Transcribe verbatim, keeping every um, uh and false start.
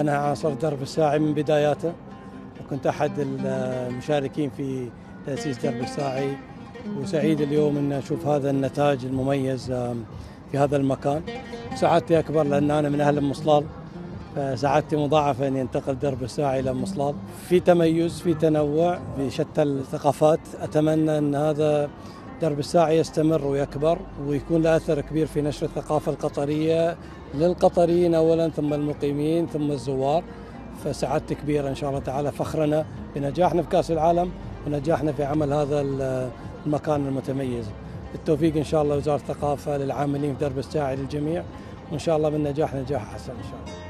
أنا عاصرت درب الساعي من بداياته، وكنت أحد المشاركين في تأسيس درب الساعي، وسعيد اليوم أن أشوف هذا النتاج المميز في هذا المكان. سعادتي أكبر لأن أنا من أهل مصلال، فسعادتي مضاعفة أن ينتقل درب الساعي إلى مصلال. في تميز، في تنوع، في شتى الثقافات. أتمنى أن هذا درب الساعي يستمر ويكبر ويكون له أثر كبير في نشر الثقافة القطرية للقطريين أولا، ثم المقيمين، ثم الزوار. فسعادتي كبيرة إن شاء الله تعالى، فخرنا بنجاحنا في كأس العالم ونجاحنا في عمل هذا المكان المتميز. بالتوفيق إن شاء الله وزارة الثقافة للعاملين في درب الساعي للجميع، وإن شاء الله بالنجاح نجاح أحسن إن شاء الله.